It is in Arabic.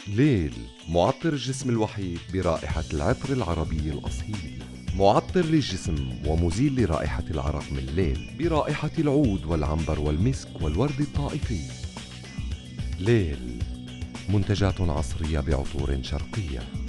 ليل، معطر الجسم الوحيد برائحة العطر العربي الأصيل. معطر للجسم ومزيل لرائحة العرق من الليل برائحة العود والعنبر والمسك والورد الطائفي. ليل، منتجات عصرية بعطور شرقية.